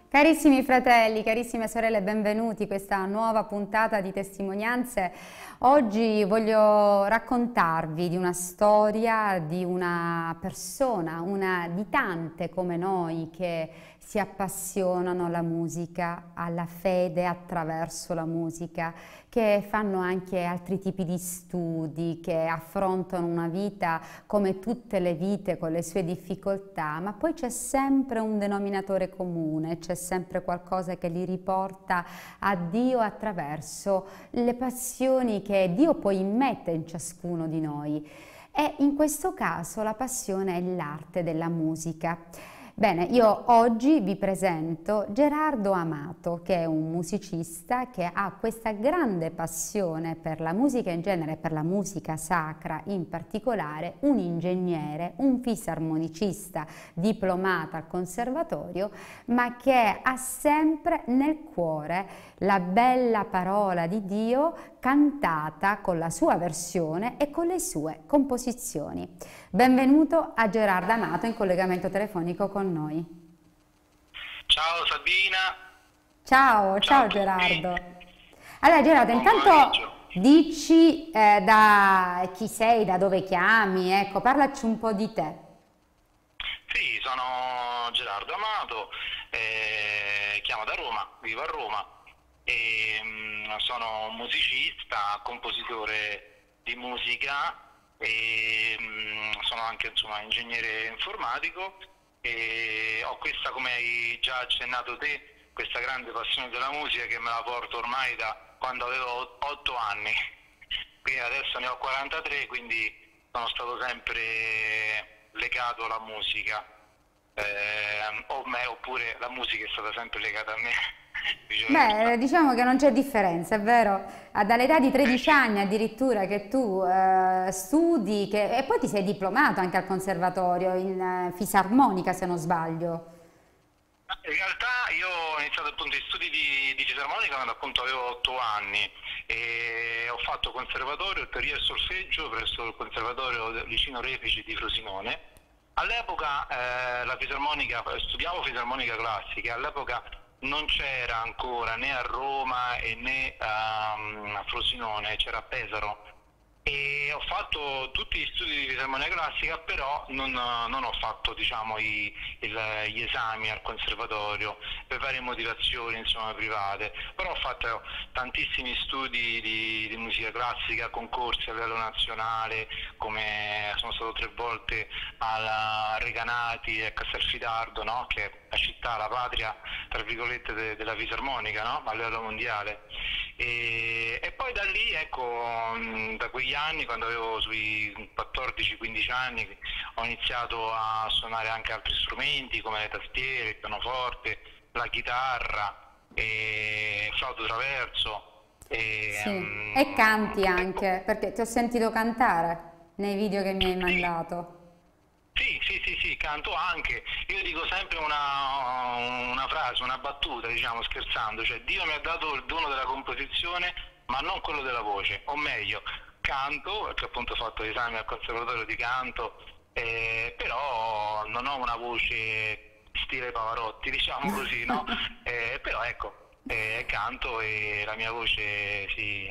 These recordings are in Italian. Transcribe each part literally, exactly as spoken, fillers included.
Carissimi fratelli, carissime sorelle, benvenuti a questa nuova puntata di testimonianze. Oggi voglio raccontarvi di una storia di una persona, una di tante come noi che si appassionano alla musica, alla fede attraverso la musica, che fanno anche altri tipi di studi, che affrontano una vita come tutte le vite con le sue difficoltà, ma poi c'è sempre un denominatore comune, c'è sempre qualcosa che li riporta a Dio attraverso le passioni che Dio poi immette in ciascuno di noi. E in questo caso la passione è l'arte della musica. Bene, io oggi vi presento Gerardo Amato, che è un musicista che ha questa grande passione per la musica in genere e per la musica sacra in particolare, un ingegnere, un fisarmonicista diplomato al conservatorio, ma che ha sempre nel cuore la bella parola di Dio cantata con la sua versione e con le sue composizioni. Benvenuto a Gerardo Amato in collegamento telefonico con noi. Ciao Sabina. Ciao, ciao, ciao Gerardo. Allora Gerardo, Buon intanto pomeriggio. dici eh, da chi sei, da dove chiami, ecco, parlaci un po' di te. Sì, sono Gerardo Amato, eh, chiamo da Roma, vivo a Roma e mh, sono musicista, compositore di musica e mh, sono anche insomma ingegnere informatico e ho questa, come hai già accennato te, questa grande passione della musica che me la porto ormai da quando avevo otto anni, quindi adesso ne ho quarantatré, quindi sono stato sempre legato alla musica, eh, o me, oppure la musica è stata sempre legata a me, viceversa. Beh, diciamo che non c'è differenza, è vero? Ah, dall'età di Eh tredici sì. anni addirittura che tu eh, studi che- e poi ti sei diplomato anche al conservatorio in eh, fisarmonica, se non sbaglio. In realtà io ho iniziato appunto gli studi di, di fisarmonica quando appunto avevo otto anni e ho fatto conservatorio, teoria e solfeggio presso il conservatorio Licino Refici di Frosinone. All'epoca eh, la fisarmonica, studiavo fisarmonica classica, all'epoca non c'era ancora né a Roma e né ehm, a Frosinone, c'era a Pesaro. E ho fatto tutti gli studi di fisarmonia classica, però non, non ho fatto diciamo, i- il- gli esami al conservatorio per varie motivazioni insomma, private, però ho fatto tantissimi studi di, di musica classica, concorsi a livello nazionale, come sono stato tre volte alla Recanati e a Castelfidardo, no? Che è la città, la patria, tra virgolette, de- della fisarmonica, no? A livello mondiale. E, e poi da lì, ecco, mh, da quegli anni, quando avevo sui quattordici quindici anni, ho iniziato a suonare anche altri strumenti come le tastiere, il pianoforte, la chitarra, e il flauto traverso. E, Sì, e mh, canti ecco, anche, perché ti ho sentito cantare nei video che mi hai sì. mandato. Sì, sì, sì, sì, canto anche. Io dico sempre una, una frase, una battuta, diciamo scherzando, cioè Dio mi ha dato il dono della composizione, ma non quello della voce, o meglio, canto, perché appunto ho fatto esami al conservatorio di canto, eh, però non ho una voce stile Pavarotti, diciamo così, no? Eh, però ecco, eh, canto e la mia voce si,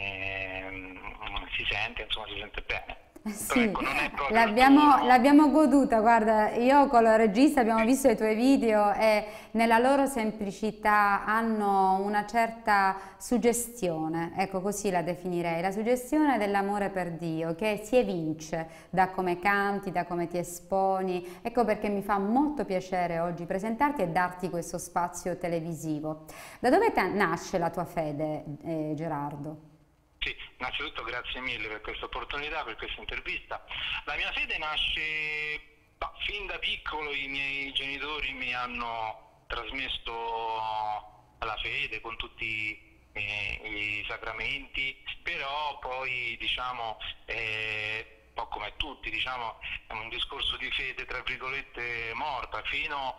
ehm, si sente, insomma, si sente bene. Eh Però sì, ecco, non è proprio il l'abbiamo dono. l'abbiamo goduta, guarda, io con il regista abbiamo Sì. visto i tuoi video e nella loro semplicità hanno una certa suggestione, ecco così la definirei, la suggestione dell'amore per Dio che si evince da come canti, da come ti esponi, ecco perché mi fa molto piacere oggi presentarti e darti questo spazio televisivo. Da dove ta- nasce la tua fede, eh, Gerardo? Sì, innanzitutto grazie mille per questa opportunità, per questa intervista. La mia fede nasce, bah, fin da piccolo i miei genitori mi hanno trasmesso la fede con tutti eh, i sacramenti, però poi diciamo, eh, un po' come tutti, diciamo, è un discorso di fede tra virgolette morta fino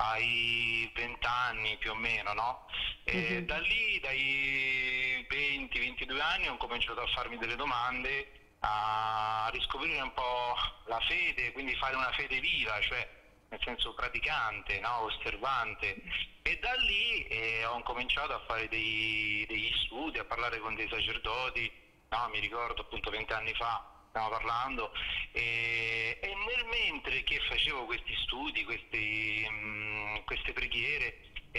ai venti anni più o meno, no? E da Mhm. lì, dai venti ventidue anni, ho cominciato a farmi delle domande, a riscoprire un po' la fede, quindi fare una fede viva, cioè nel senso praticante, no? Osservante, e da lì eh, ho cominciato a fare dei, degli studi, a parlare con dei sacerdoti, no? Mi ricordo appunto vent'anni fa stiamo parlando, e, e nel mentre che facevo questi studi, questi, mh, queste preghiere,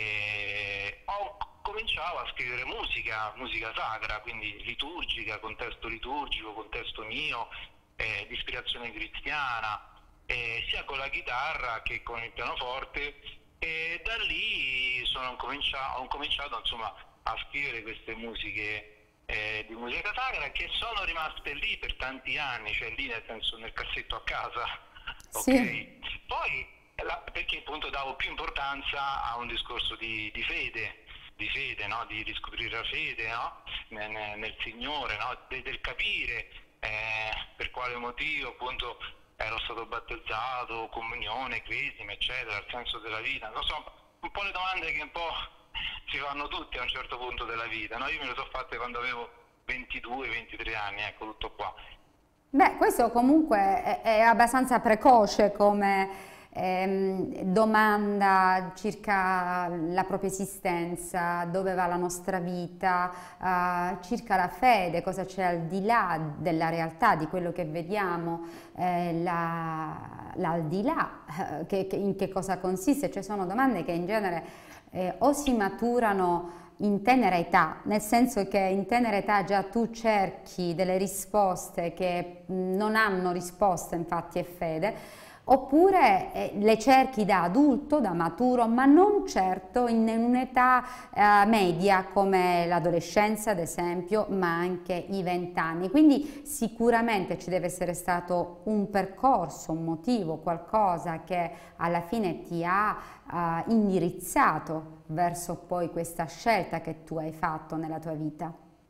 eh, ho cominciavo a scrivere musica, musica sacra, quindi liturgica, contesto liturgico, contesto mio, eh, di ispirazione cristiana, eh, sia con la chitarra che con il pianoforte, e da lì sono cominciato, ho cominciato insomma a scrivere queste musiche eh, di musica sacra, che sono rimaste lì per tanti anni, cioè lì nel senso nel cassetto a casa, Sì. ok? Poi la, perché appunto davo più importanza a un discorso di, di fede, di fede, no? Di riscoprire la fede, no? nel, nel Signore, no? De, del capire eh, per quale motivo appunto ero stato battezzato, comunione, cresima, eccetera, il senso della vita. Non so, un po' le domande che un po' si fanno tutti a un certo punto della vita, no? Io me le sono fatte quando avevo ventidue ventitré anni, ecco, tutto qua. Beh, questo comunque è, è abbastanza precoce come ehm, domanda circa la propria esistenza, dove va la nostra vita, eh, circa la fede, cosa c'è al di là della realtà, di quello che vediamo, eh, la- l'aldilà, eh, che, che- in che cosa consiste. Cioè sono domande che in genere eh, o si maturano in tenera età, nel senso che in tenera età già tu cerchi delle risposte che mh, non hanno risposte, infatti è fede, oppure eh, le cerchi da adulto, da maturo, ma non certo in un'età eh, media come l'adolescenza, ad esempio, ma anche i vent'anni. Quindi sicuramente ci deve essere stato un percorso, un motivo, qualcosa che alla fine ti ha eh, indirizzato verso poi questa scelta che tu hai fatto nella tua vita.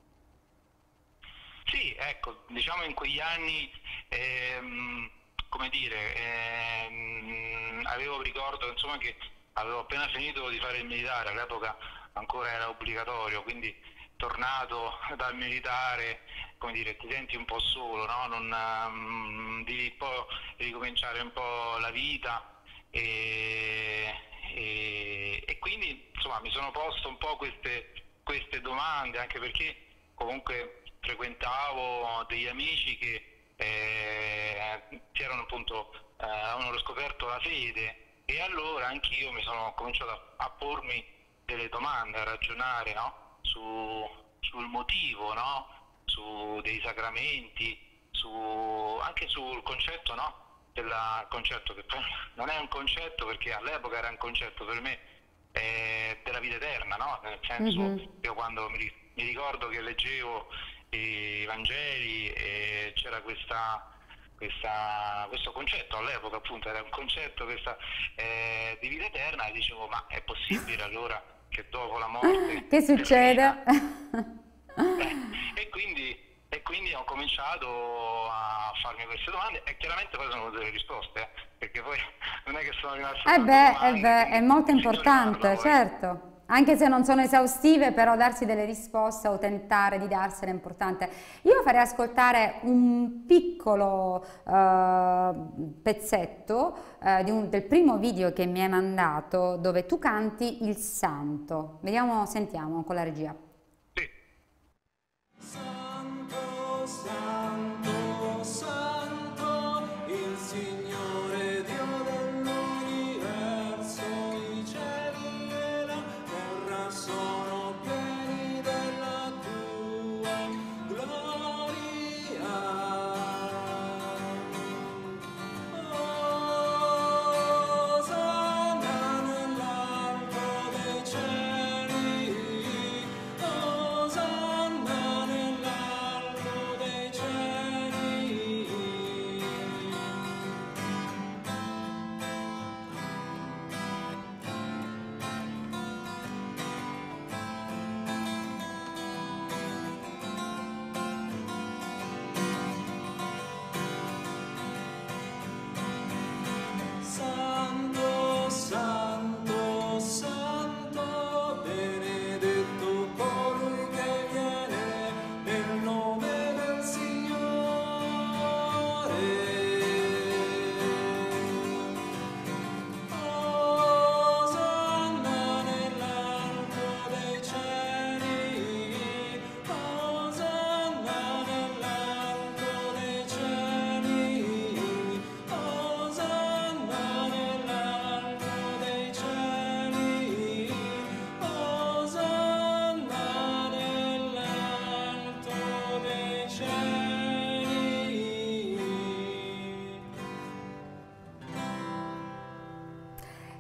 Sì, ecco, diciamo in quegli anni, ehm, come dire, ehm, avevo ricordo insomma che avevo appena finito di fare il militare, all'epoca ancora era obbligatorio, quindi tornato dal militare, come dire, ti senti un po' solo, no? Non, ehm, devi un po' ricominciare un po' la vita, e, e- e quindi insomma mi sono posto un po' queste, queste domande, anche perché comunque frequentavo degli amici che eh, si erano appunto, eh, avevano scoperto la fede, e allora anch'io mi sono cominciato a, a pormi delle domande, a ragionare, no? Su, sul motivo, no? Su dei sacramenti, su, anche sul concetto, no? Del concetto che poi non è un concetto, perché all'epoca era un concetto per me, eh, della vita eterna, no? Nel senso, Mhm. io quando mi, ri- mi ricordo che leggevo i Vangeli e c'era questa, questa- questo concetto, all'epoca appunto era un concetto questa, eh, di vita eterna, e dicevo, ma è possibile allora che dopo la morte Che terrena? succede? Eh, e quindi, e quindi ho cominciato a farmi queste domande, e chiaramente poi sono venute delle risposte, eh, perché poi non è che sono rimaste Eh tante beh, eh domande, beh, è quindi molto il Signore parla importante, poi. certo. Anche se non sono esaustive, però darsi delle risposte o tentare di darsene è importante. Io farei ascoltare un piccolo eh, pezzetto eh, di un- del primo video che mi hai mandato, dove tu canti il Santo. Vediamo, sentiamo con la regia. Sì. Santo, santo, santo, il Signore Dio dell'universo, i cieli e la terra sono pieni della tua gloria. Osanna nell'alto dei cieli,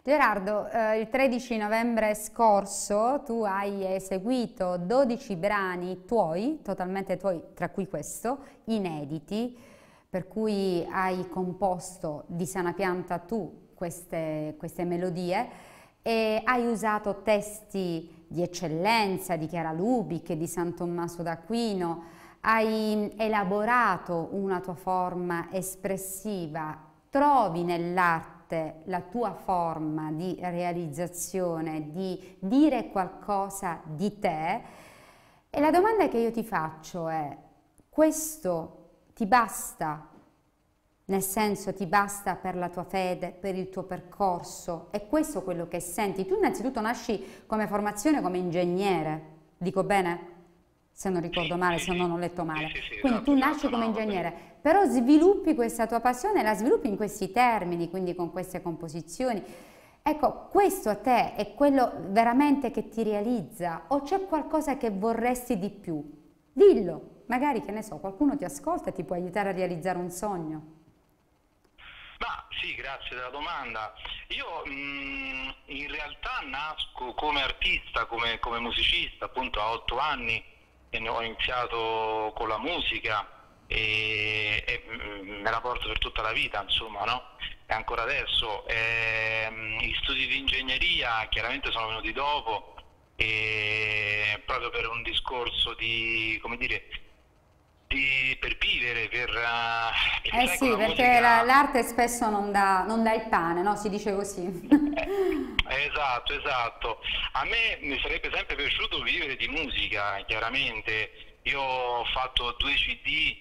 Gerardo, eh, il tredici novembre scorso tu hai eseguito dodici brani tuoi, totalmente tuoi, tra cui questo, inediti, per cui hai composto di sana pianta tu queste, queste melodie e hai usato testi di eccellenza, di Chiara Lubic, di San Tommaso d'Aquino, hai elaborato una tua forma espressiva, trovi nell'arte la tua forma di realizzazione, di dire qualcosa di te. E la domanda che io ti faccio è: questo ti basta? Nel senso, ti basta per la tua fede, per il tuo percorso? È questo quello che senti? Tu innanzitutto nasci come formazione come ingegnere, dico bene? Se non ricordo male, se non ho letto male. Sì, sì, sì, Quindi esatto, tu nasci esatto, come no, ingegnere, però sviluppi questa tua passione e la sviluppi in questi termini, quindi con queste composizioni. Ecco, questo a te è quello veramente che ti realizza, o c'è qualcosa che vorresti di più? Dillo, magari, che ne so, qualcuno ti ascolta e ti può aiutare a realizzare un sogno. Ma sì, grazie della domanda. Io mh, in realtà nasco come artista, come, come musicista, appunto a otto anni e ne ho iniziato con la musica e, e mh, me la porto per tutta la vita, insomma, no? E ancora adesso. Ehm, gli studi di ingegneria chiaramente sono venuti dopo, e proprio per un discorso di, come dire, di, per vivere, per... Uh, perché Eh sai, sì, con la perché musica... la- l'arte spesso non dà, non dà il pane, no? Si dice così. Eh, esatto, esatto. A me mi sarebbe sempre piaciuto vivere di musica, chiaramente. Io ho fatto due C D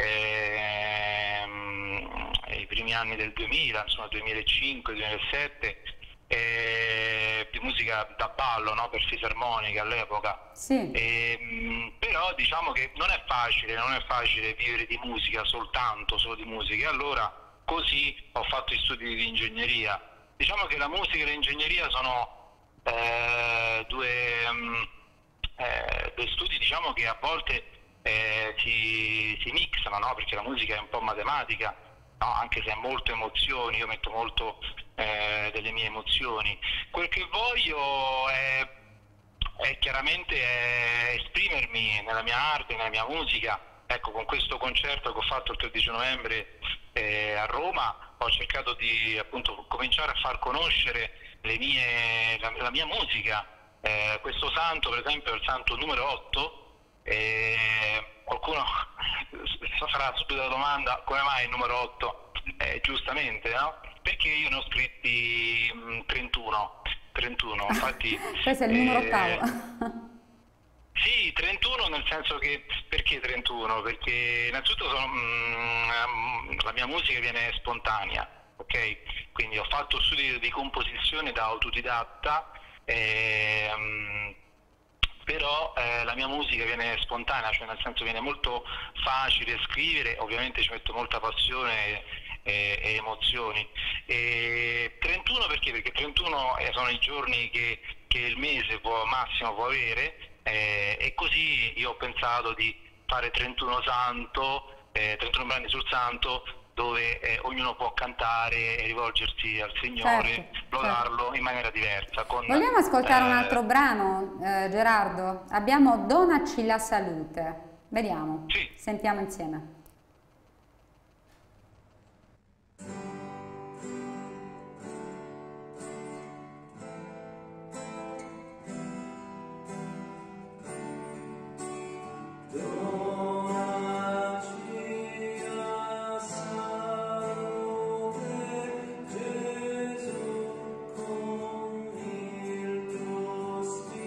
ehm, i primi anni del duemila, insomma duemilacinque duemilasette, eh, di musica da ballo, no? Per fisarmonica all'epoca. Sì. E, mh, però diciamo che non è facile, non è facile vivere di musica soltanto, solo di musica. E allora così ho fatto gli studi di ingegneria. Diciamo che la musica e l'ingegneria sono eh, due, mh, eh, due studi, diciamo, che a volte eh, si, si mixano, no? Perché la musica è un po' matematica, no? Anche se è molto emozioni, io metto molto eh, delle mie emozioni. Quel che voglio è, è chiaramente è esprimermi nella mia arte, nella mia musica. Ecco, con questo concerto che ho fatto il tredici novembre eh, a Roma ho cercato di appunto cominciare a far conoscere le mie, la, la mia musica. Eh, questo santo, per esempio, è il santo numero otto. Eh, qualcuno farà subito la domanda: come mai il numero otto? Eh, giustamente, no? Perché io ne ho scritti mh, trentuno, trentuno, infatti... Questo è il numero eh, ottavo. Sì, trentuno, nel senso che, perché trentuno? Perché innanzitutto sono, mm, la mia musica viene spontanea, ok? Quindi ho fatto studi di composizione da autodidatta, ehm, però eh, la mia musica viene spontanea, cioè nel senso viene molto facile scrivere, ovviamente ci metto molta passione e, e emozioni. E trentuno perché? Perché trentuno sono i giorni che, che il mese può, massimo può avere. Eh, e così io ho pensato di fare trentuno santo, eh, trentuno brani sul santo, dove eh, ognuno può cantare e rivolgersi al Signore, Certo, lodarlo certo. in maniera diversa. Con, Vogliamo ascoltare un eh, altro brano, eh, Gerardo? Abbiamo Donaci la salute. Vediamo, Sì. sentiamo insieme.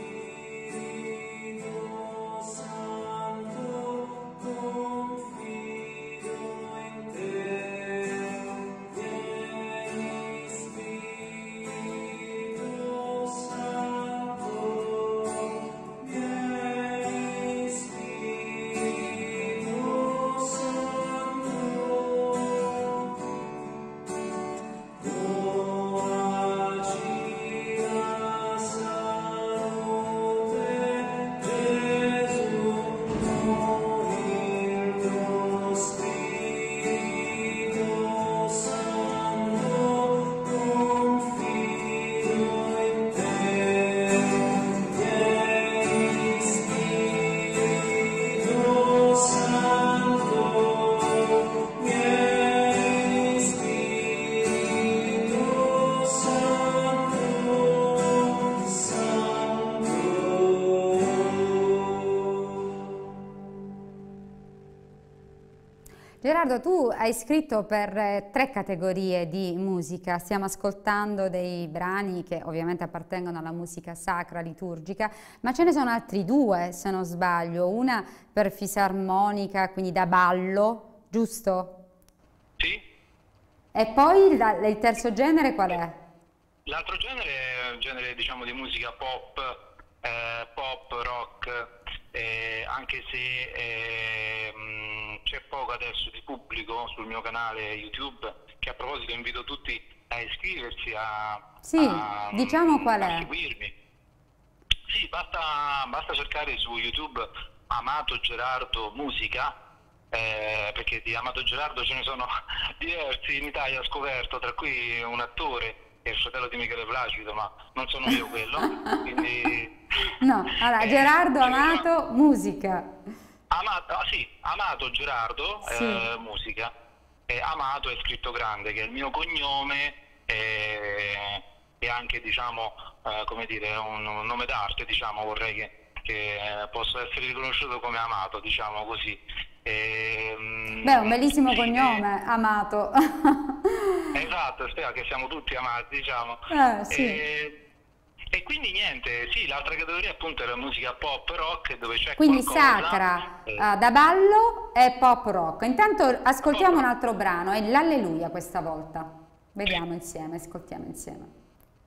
Spirito Santo, confirma. Gerardo, tu hai scritto per eh, tre categorie di musica, stiamo ascoltando dei brani che ovviamente appartengono alla musica sacra, liturgica, ma ce ne sono altri due, se non sbaglio, una per fisarmonica, quindi da ballo, giusto? Sì? E poi la- il terzo genere qual è? L'altro genere è un genere, diciamo, di musica pop, eh, pop, rock, eh, anche se eh, mh, c'è poco adesso di pubblico sul mio canale YouTube, che a proposito invito tutti a iscriversi, a, Sì, a, diciamo qual a è. seguirmi. Sì, basta, basta cercare su YouTube Amato Gerardo Musica, eh, perché di Amato Gerardo ce ne sono diversi in Italia, ho scoperto, tra cui un attore, che è il fratello di Michele Placido, ma non sono io quello, quindi... No, allora, eh, Gerardo ce ne sono- Amato, musica. Amato, ah, sì, Amato Gerardo, Sì. eh, musica, e Amato è scritto grande, che è il mio cognome, eh, e anche, diciamo, eh, come dire, un, un nome d'arte, diciamo, vorrei che, che eh, possa essere riconosciuto come Amato, diciamo così. Ehm, Beh, un bellissimo sì, cognome, Amato. eh, esatto, spero che siamo tutti amati, diciamo. Eh, sì. E, e quindi niente, sì, l'altra categoria appunto è la musica pop rock, dove c'è Quindi qualcosa. sacra, eh, eh, da ballo e pop rock. Intanto pop ascoltiamo un rock. altro brano, è l'Alleluia questa volta. Sì. Vediamo insieme, ascoltiamo insieme.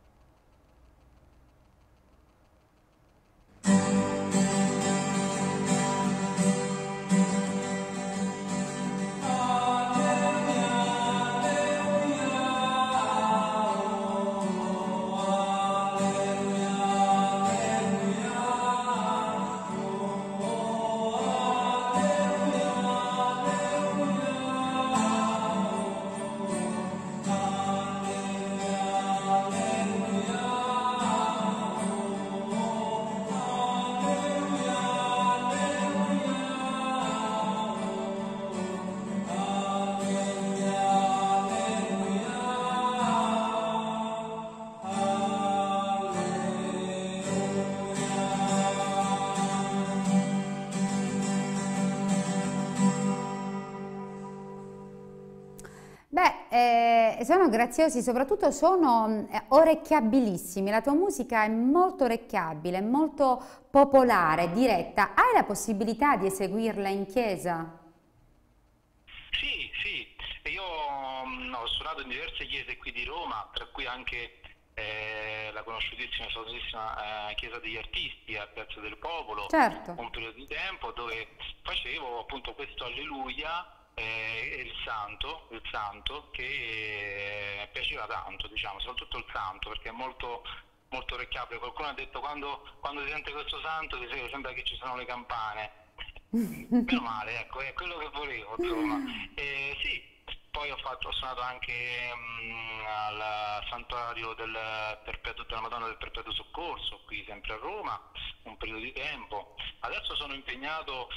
Beh, eh, sono graziosi, soprattutto sono eh, orecchiabilissimi. La tua musica è molto orecchiabile, molto popolare, diretta. Hai la possibilità di eseguirla in chiesa? Sì, sì, e io mh, ho suonato in diverse chiese qui di Roma, tra cui anche eh, la conosciutissima e famosissima eh, Chiesa degli Artisti a Piazza del Popolo, Certo. un periodo di tempo dove facevo appunto questo Alleluia eh, e il Santo, il Santo che eh, piaceva tanto, diciamo, soprattutto il Santo perché è molto molto orecchiabile. Qualcuno ha detto quando, quando si sente questo Santo ti sembra che ci sono le campane. Meno male, ecco, è quello che volevo, insomma. Eh, sì, poi ho, fatto, ho suonato anche mm, al santuario del Perpetuo, della Madonna del Perpetuo Soccorso, qui sempre a Roma, un periodo di tempo. Adesso sono impegnato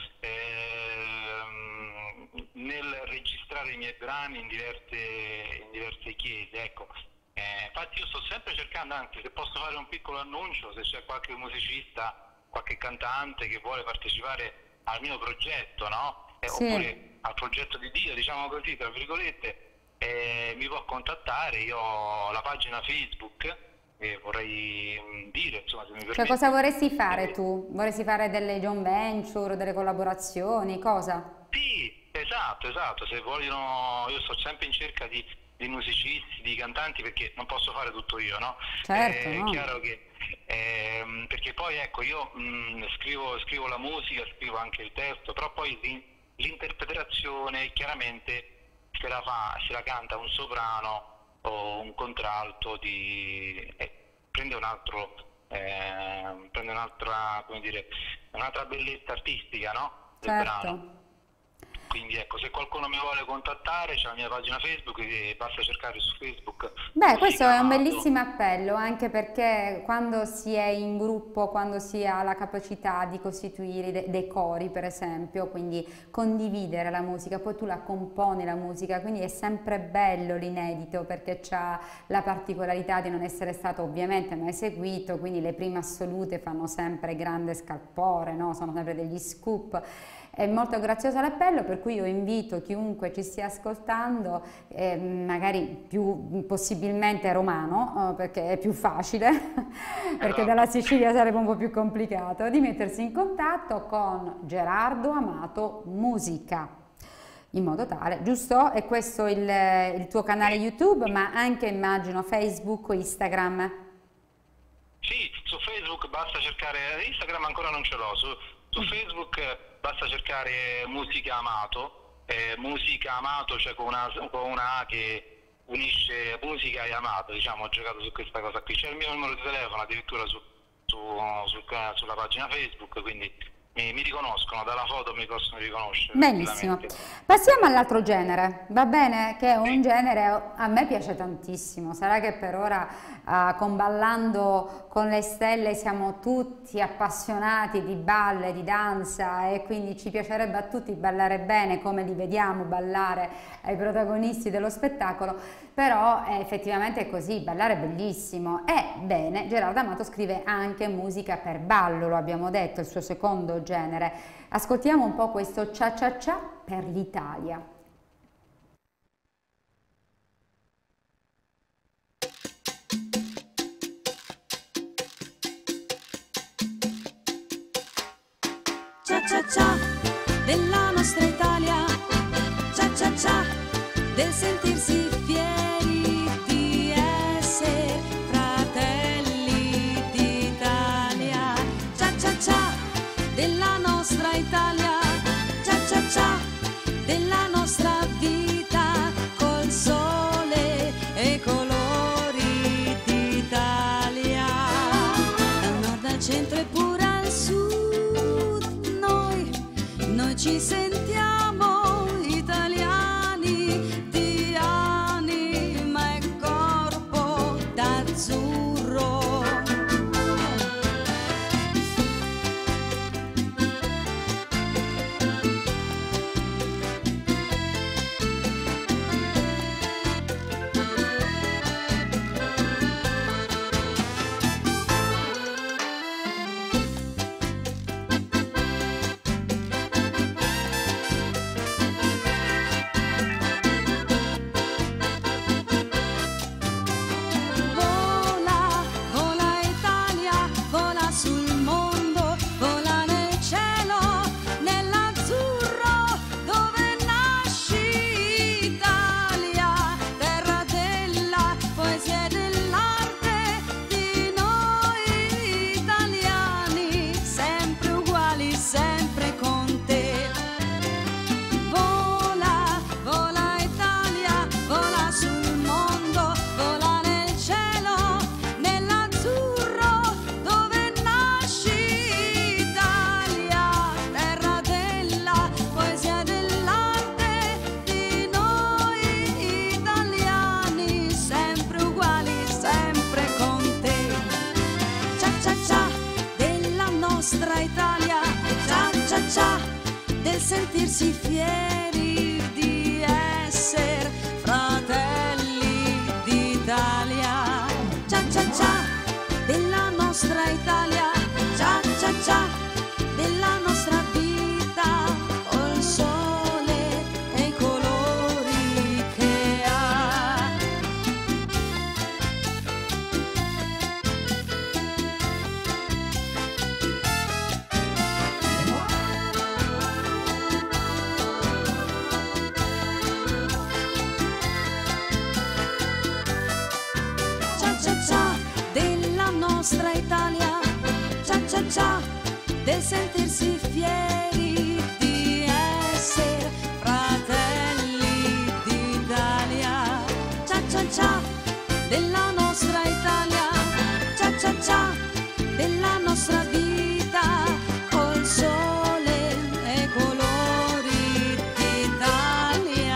ehm, nel registrare i miei brani in diverse, in diverse chiese, ecco. Eh, infatti io sto sempre cercando, anzi se posso fare un piccolo annuncio, se c'è qualche musicista, qualche cantante che vuole partecipare al mio progetto, no? Eh, Sì. oppure al progetto di Dio, diciamo così, tra virgolette, eh, mi può contattare. Io ho la pagina Facebook, che vorrei mm, dire, insomma, se mi Cioè, cosa permette. vorresti fare Eh, tu? Vorresti fare delle joint venture, delle collaborazioni, cosa? Sì, esatto, esatto, se vogliono, io sto sempre in cerca di, di musicisti, di cantanti, perché non posso fare tutto io, no? Certo, È no? chiaro che, ehm, perché poi ecco, io mh, scrivo, scrivo la musica, scrivo anche il testo, però poi l'in- l'interpretazione chiaramente se la fa, se la canta un soprano o un contralto di, eh, prende un altro, eh, prende un'altra, come dire, un'altra bellezza artistica, no? Del brano. Certo. Quindi ecco, se qualcuno mi vuole contattare, c'è la mia pagina Facebook, che basta cercare su Facebook Beh, questo Musica è un Amato. bellissimo appello, anche perché quando si è in gruppo, quando si ha la capacità di costituire de- dei cori, per esempio, quindi condividere la musica, poi tu la componi la musica, quindi è sempre bello l'inedito perché c'ha la particolarità di non essere stato ovviamente mai eseguito, quindi le prime assolute fanno sempre grande scalpore, no? Sono sempre degli scoop. è molto grazioso l'appello, per cui io invito chiunque ci stia ascoltando, eh, magari più possibilmente romano, eh, perché è più facile, perché dalla Sicilia sarebbe un po' più complicato, di mettersi in contatto con Gerardo Amato Musica. In modo tale, giusto? È questo il, il tuo canale YouTube, ma anche immagino Facebook o Instagram? Sì, su Facebook basta cercare, Instagram ancora non ce l'ho, su, su Facebook basta cercare Musica Amato, eh, Musica Amato, cioè con una, con una A che unisce musica e amato, diciamo, ho giocato su questa cosa qui, c'è il mio numero di telefono addirittura su, su, su, sulla pagina Facebook, quindi Mi, mi riconoscono, dalla foto mi possono riconoscere. Benissimo. Passiamo all'altro genere, va bene? Che è un genere, a me piace tantissimo, sarà che per ora uh, con Ballando con le Stelle siamo tutti appassionati di ballo e di danza e quindi ci piacerebbe a tutti ballare bene come li vediamo ballare ai protagonisti dello spettacolo, però eh, effettivamente è così, ballare è bellissimo. E bene, Gerardo Amato scrive anche musica per ballo, lo abbiamo detto, il suo secondo genere. Ascoltiamo un po' questo Cia Cia Cia per l'Italia. Cia cia cia della nostra Italia, cia cia cia del sentirsi fieri di essere fratelli d'Italia, cia cia cia della nostra Italia, cia cia cia della nostra vita col sole e colori d'Italia, dal nord al centro e pure al sud noi, noi ci sentiamo italiani di anima e corpo d'azzurro. Sentirsi fieri di essere fratelli d'Italia, cia cia cia della nostra Italia, cia cia cia della nostra vita col sole e i colori che ha. Nostra Italia, cia cia cia del sentirsi fieri di essere fratelli d'Italia, cia cia cia della nostra Italia, cia cia cia della nostra vita col sole e colori d'Italia.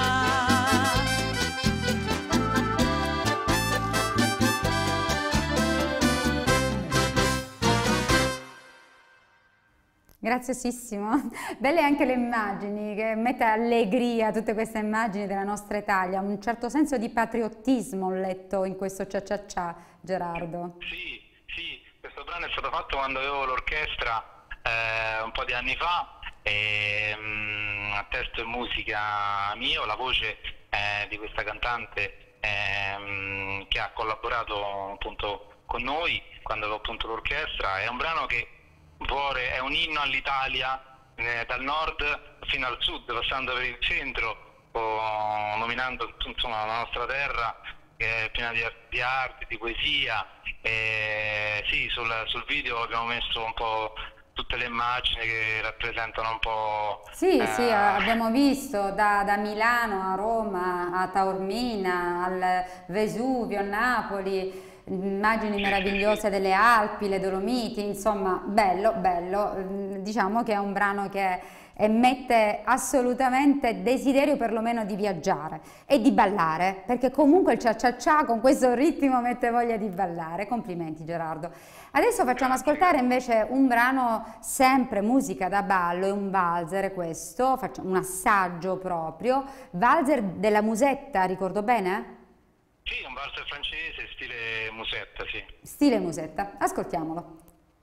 Graziosissimo, belle anche le immagini, che mette allegria tutte queste immagini della nostra Italia, un certo senso di patriottismo ho letto in questo Cia Cia Cia, Gerardo. Sì, sì, questo brano è stato fatto quando avevo l'orchestra eh, un po' di anni fa E, um, testo e musica mio, la voce eh, di questa cantante ehm, che ha collaborato appunto con noi quando avevo appunto l'orchestra. È un brano che vuole, è un inno all'Italia, eh, dal nord fino al sud, passando per il centro, o, nominando insomma la nostra terra che è piena di, di arte, di poesia. E, sì, sul, sul video abbiamo messo un po' tutte le immagini che rappresentano un po'... Sì, eh, sì, abbiamo visto da, da Milano a Roma, a Taormina, al Vesuvio, a Napoli, immagini meravigliose delle Alpi, le Dolomiti, insomma, bello, bello. Diciamo che è un brano che mette assolutamente desiderio perlomeno di viaggiare e di ballare, perché comunque il cia cia cia con questo ritmo mette voglia di ballare. Complimenti Gerardo. Adesso facciamo ascoltare invece un brano, sempre musica da ballo, è un valzer questo, facciamo un assaggio proprio, valzer della Musetta, ricordo bene? Sì, un valzer francese, stile musetta, sì. Stile Musetta, ascoltiamolo.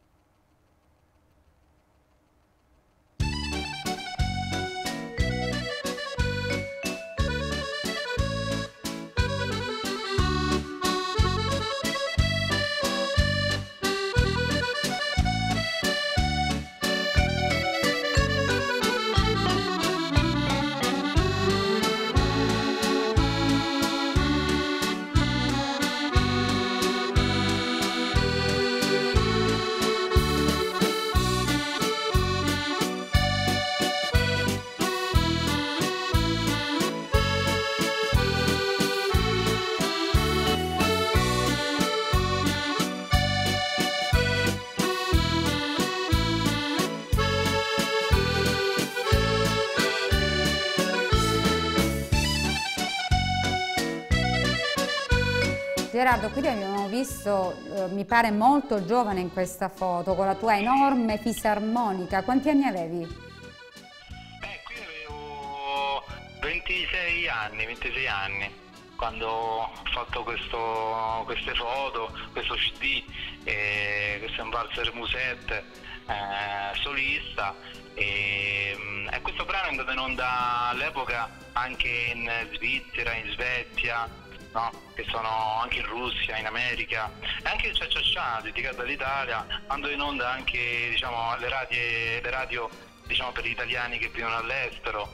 Gerardo, qui ti abbiamo visto, eh, mi pare molto giovane in questa foto, con la tua enorme fisarmonica. Quanti anni avevi? Eh, qui avevo ventisei anni, ventisei anni, quando ho fatto questo, queste foto, questo C D, eh, questo è un valzer musette, eh, solista, e, e questo brano è andato in onda all'epoca anche in Svizzera, in Svezia, no? Che sono anche in Russia, in America, e anche il Cia Cia Cia dedicato all'Italia, andò in onda anche, diciamo, alle radio, le radio, diciamo, per gli italiani che vivono all'estero.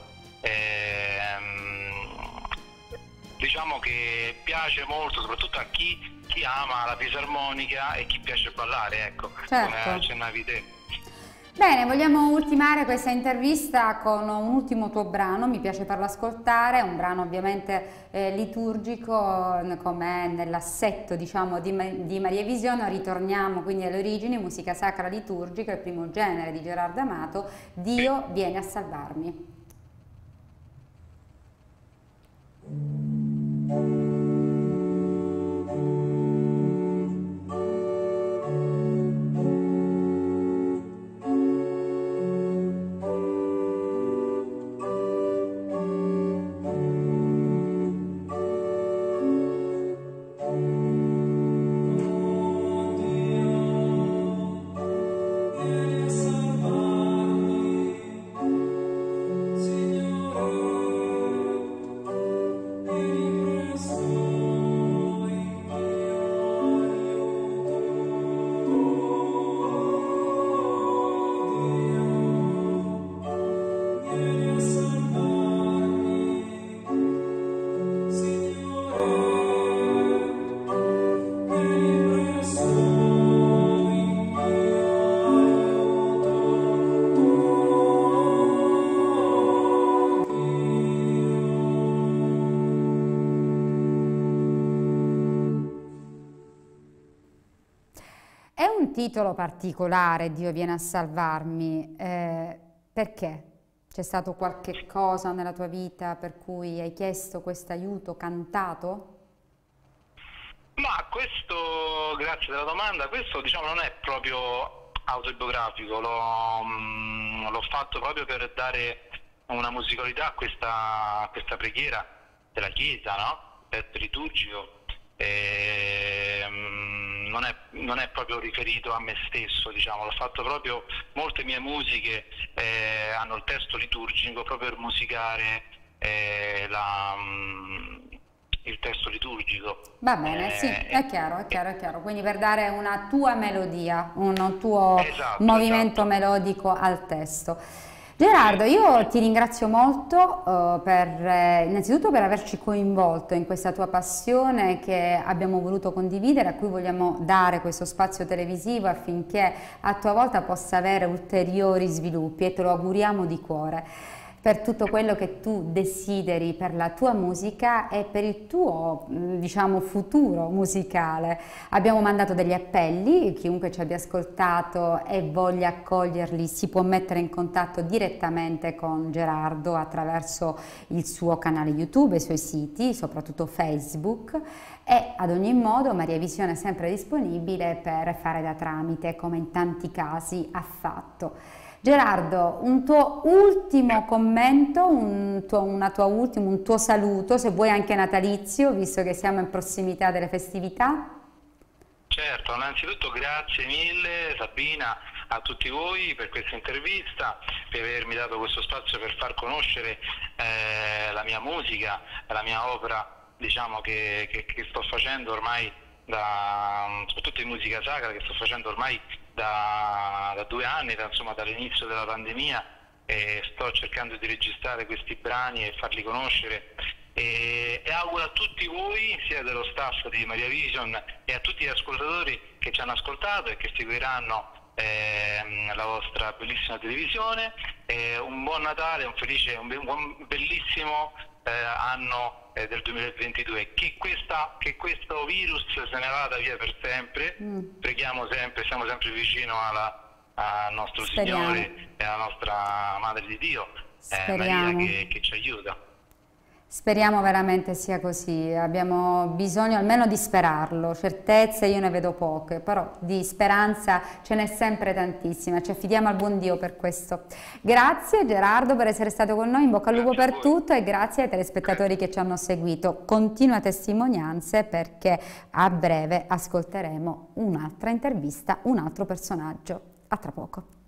Ehm, diciamo che piace molto soprattutto a chi, chi ama la fisarmonica e chi piace ballare, ecco, certo. Come accennavi te. Bene, vogliamo ultimare questa intervista con un ultimo tuo brano, mi piace farlo ascoltare, un brano ovviamente eh, liturgico come nell'assetto, diciamo, di, di Maria Vision. Ritorniamo quindi alle origini, musica sacra liturgica, il primo genere di Gerardo Amato, Dio viene a salvarmi. È un titolo particolare, Dio viene a salvarmi, eh, perché? C'è stato qualche cosa nella tua vita per cui hai chiesto questo aiuto cantato? Ma questo, grazie della domanda, questo diciamo non è proprio autobiografico, l'ho mm, l'ho fatto proprio per dare una musicalità a questa, a questa preghiera della Chiesa, no? Il testo liturgico. E, mm, non è, non è proprio riferito a me stesso, diciamo, l'ho fatto proprio, molte mie musiche eh, hanno il testo liturgico proprio per musicare eh, la, mh, il testo liturgico. Va bene, sì, Eh, è chiaro, è chiaro, è chiaro. Quindi per dare una tua melodia, un tuo Esatto, movimento esatto. melodico al testo. Gerardo, io ti ringrazio molto eh, per, eh, innanzitutto per averci coinvolto in questa tua passione che abbiamo voluto condividere, a cui vogliamo dare questo spazio televisivo affinché a tua volta possa avere ulteriori sviluppi, e te lo auguriamo di cuore, per tutto quello che tu desideri per la tua musica e per il tuo, diciamo, futuro musicale. Abbiamo mandato degli appelli, chiunque ci abbia ascoltato e voglia accoglierli si può mettere in contatto direttamente con Gerardo attraverso il suo canale YouTube, i suoi siti, soprattutto Facebook, e ad ogni modo Maria Visione è sempre disponibile per fare da tramite, come in tanti casi ha fatto. Gerardo, un tuo ultimo commento, un tuo, una tua ultima, un tuo saluto, se vuoi anche natalizio, visto che siamo in prossimità delle festività. Certo, innanzitutto grazie mille Sabina a tutti voi per questa intervista, per avermi dato questo spazio per far conoscere eh, la mia musica, la mia opera, diciamo, che, che, che sto facendo ormai, da, soprattutto in musica sacra, che sto facendo ormai da, da due anni, da, insomma dall'inizio della pandemia, e sto cercando di registrare questi brani e farli conoscere. E, e auguro a tutti voi, sia dello staff di Maria Vision e a tutti gli ascoltatori che ci hanno ascoltato e che seguiranno ehm, la vostra bellissima televisione, eh, un buon Natale, un felice, un, be un buon, bellissimo eh, anno eh, del duemilaventidue. Che, questa, che questo virus se ne vada via per sempre, mm. preghiamo sempre, siamo sempre vicino alla, al nostro Speriamo. Signore e alla nostra Madre di Dio, eh, Maria, che, che ci aiuta. Speriamo veramente sia così, abbiamo bisogno almeno di sperarlo, certezze io ne vedo poche, però di speranza ce n'è sempre tantissima, ci affidiamo al buon Dio per questo. Grazie Gerardo per essere stato con noi, in bocca al lupo per tutto, e grazie ai telespettatori che ci hanno seguito. Continua testimonianze, perché a breve ascolteremo un'altra intervista, un altro personaggio. A tra poco.